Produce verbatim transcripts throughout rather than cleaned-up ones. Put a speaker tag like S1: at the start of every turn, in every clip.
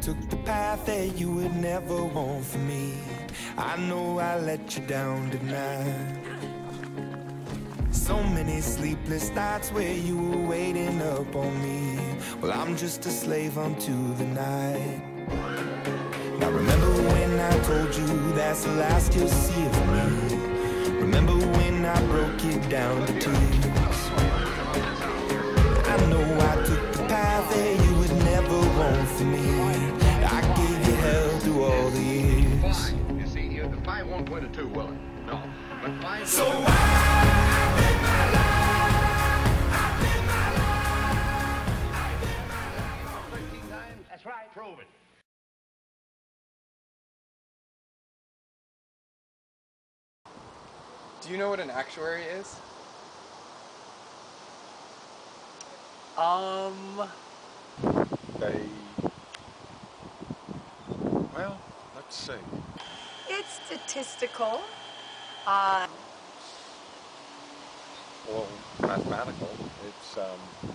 S1: took the path that you would never want for me. I know I let you down tonight. So many sleepless nights where you were waiting up on me. Well, I'm just a slave unto the night. Now remember when I told you that's the last you'll see of me. Remember when I broke it down to tears. I know I took the path that you would never want for me. I gave you hell through all the years.
S2: You see here, the five won't win a two, will it? No. But five.
S1: So I live my life. I live my life. I live my life.
S2: thirteen times? That's right. Prove it.
S3: Do you know what an actuary is?
S4: Um...
S5: They... Well, let's see.
S6: It's statistical. Uh...
S5: Well, mathematical. It's, um...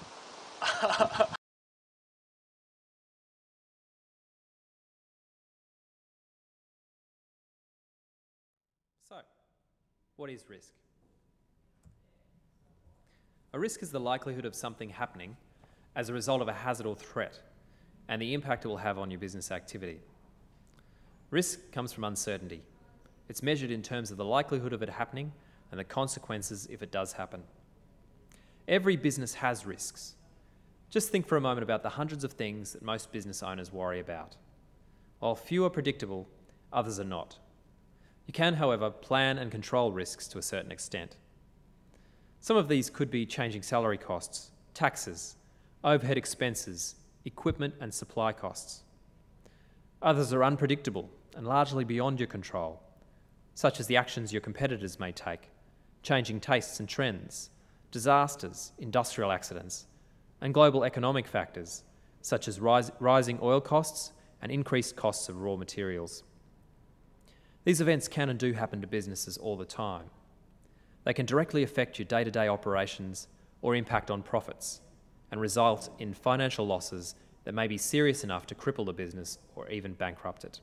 S4: So, what is risk? A risk is the likelihood of something happening as a result of a hazard or threat, and the impact it will have on your business activity. Risk comes from uncertainty. It's measured in terms of the likelihood of it happening and the consequences if it does happen. Every business has risks. Just think for a moment about the hundreds of things that most business owners worry about. While few are predictable, others are not. You can, however, plan and control risks to a certain extent. Some of these could be changing salary costs, taxes, overhead expenses, equipment and supply costs. Others are unpredictable and largely beyond your control, such as the actions your competitors may take, changing tastes and trends, disasters, industrial accidents, and global economic factors, such as rise, rising oil costs and increased costs of raw materials. These events can and do happen to businesses all the time. They can directly affect your day-to-day operations or impact on profits and result in financial losses that may be serious enough to cripple the business or even bankrupt it.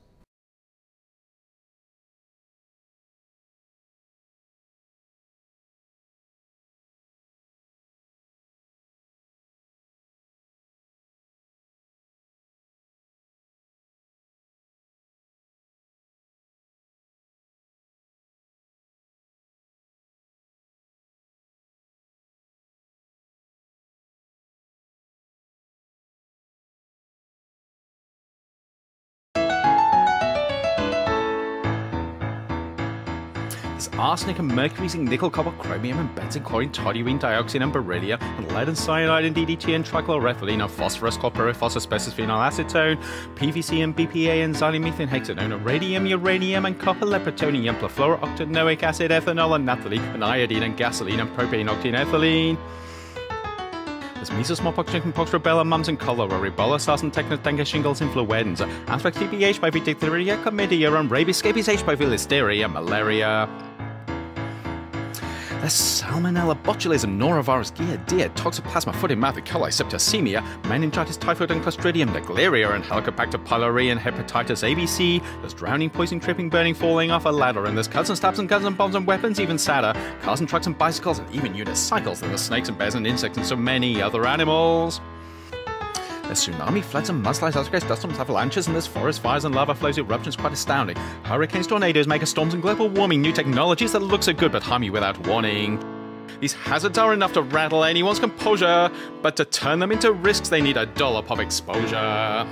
S7: Arsenic and mercury, zinc, nickel, copper, chromium and benzene, chlorine, toluene, dioxin and beryllium, and lead and cyanide and D D T and trichloroethylene and phosphorus, chlorpyrifos, asbestos, phenyl acetone, P V C and B P A and xylomethane, hexanone, radium, uranium and copper, lead, plutonium, perfluorooctanoic acid, ethanol and naphthalene, and iodine and gasoline and propane, octane, ethylene. There's measles, smallpox, chickenpox, rubella, mumps and cholera, Ebola, SARS and tetanus, dengue, shingles, influenza, anthrax, T B, H I V, diphtheria, chlamydia and rabies, scabies, H I V, listeria, malaria. There's Salmonella, botulism, norovirus, Giardia, Toxoplasma, foot and mouth, E. coli, septicemia, meningitis, typhoid and Clostridium, Naegleria and Helicobacter pylori and hepatitis A B C. There's drowning, poisoning, tripping, burning, falling off a ladder, and there's cuts and stabs and guns and bombs and weapons, even sadder, cars and trucks and bicycles and even unicycles. And there's snakes and bears and insects and so many other animals. There's tsunami, floods and mudslides, earthquakes, dust storms, avalanches, and there's forest fires and lava flows, eruptions quite astounding. Hurricanes, tornadoes, mega storms and global warming, new technologies that look so good but harm you without warning. These hazards are enough to rattle anyone's composure, but to turn them into risks they need a dollop of exposure.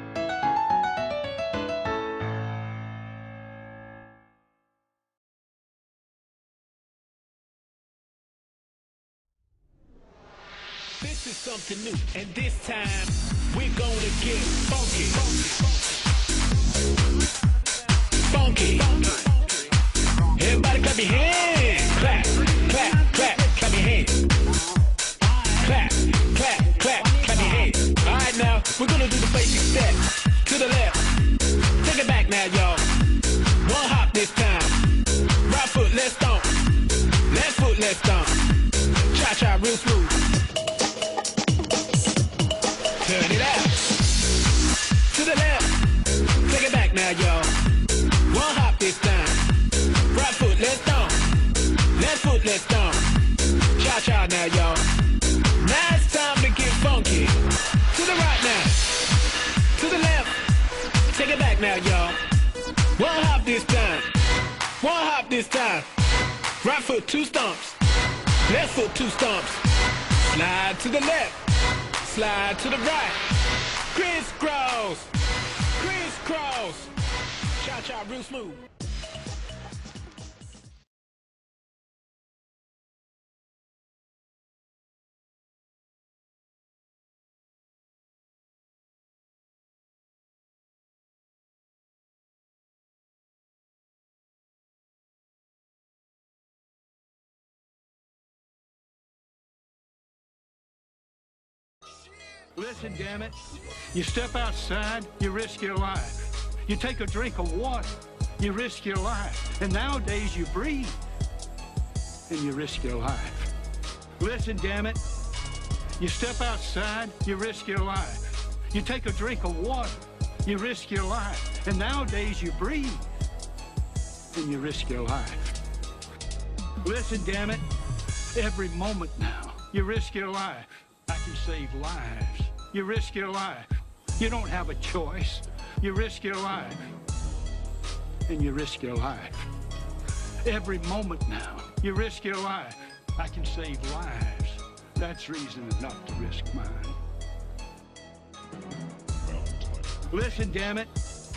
S8: This is something new, and this time we're gonna get funky. Funky. Everybody clap your hands. Clap, clap, clap, clap your hands. Clap, clap, clap, clap your hands. All right, now we're gonna do the basic step to the left. Take it back now, y'all. One hop this time. Right foot, let's stomp. Left foot, let's stomp. Cha cha, real smooth. Turn it out. To the left. Left foot, let's stomp. Cha-cha now, y'all. Now it's time to get funky. To the right now. To the left. Take it back now, y'all. One hop this time. One hop this time. Right foot, two stomps. Left foot, two stomps. Slide to the left. Slide to the right. Crisscross. Crisscross. Cha-cha real smooth.
S9: Listen, damn it. You step outside, you risk your life. You take a drink of water, you risk your life. And nowadays you breathe, and you risk your life. Listen, damn it. You step outside, you risk your life. You take a drink of water, you risk your life. And nowadays you breathe, and you risk your life. Listen, damn it. Every moment now, you risk your life. I can save lives. You risk your life. You don't have a choice. You risk your life. And you risk your life. Every moment now, you risk your life. I can save lives. That's reason enough to risk mine. Listen, damn it.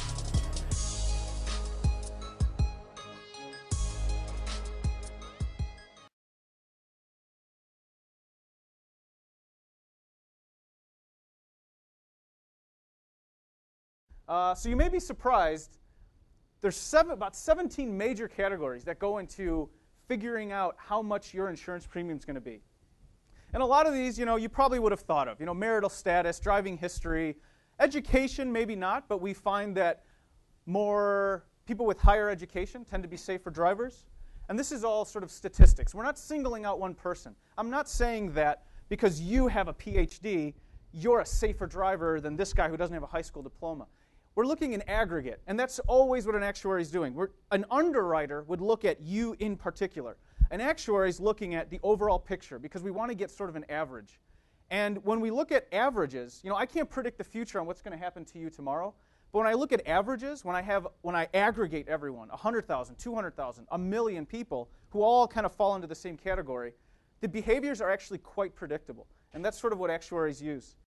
S10: Uh, so you may be surprised, there's seven, about seventeen major categories that go into figuring out how much your insurance premium is going to be. And a lot of these, you know, you probably would have thought of. You know, marital status, driving history, education, maybe not, but we find that more people with higher education tend to be safer drivers. And this is all sort of statistics. We're not singling out one person. I'm not saying that because you have a P H D, you're a safer driver than this guy who doesn't have a high school diploma. We're looking in aggregate, and that's always what an actuary is doing. We're, an underwriter would look at you in particular. An actuary is looking at the overall picture because we want to get sort of an average. And when we look at averages, you know, I can't predict the future on what's going to happen to you tomorrow, but when I look at averages, when I have, when I aggregate everyone, one hundred thousand, two hundred thousand, a million people who all kind of fall into the same category, the behaviors are actually quite predictable. And that's sort of what actuaries use.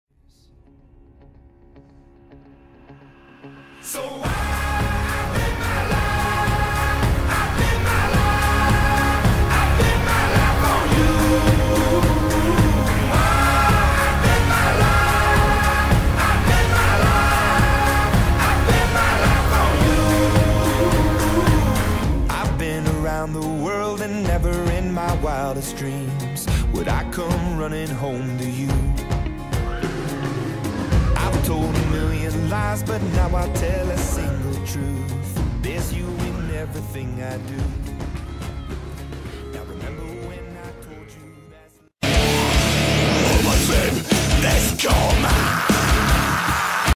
S1: So I bet my life, I bet my life, I bet my life on you. I bet my life, I bet my life, I bet my life on you. I've been around the world and never in my wildest dreams would I come running home to you. I've told a million lies, but now I tell a single truth. There's you in everything I do.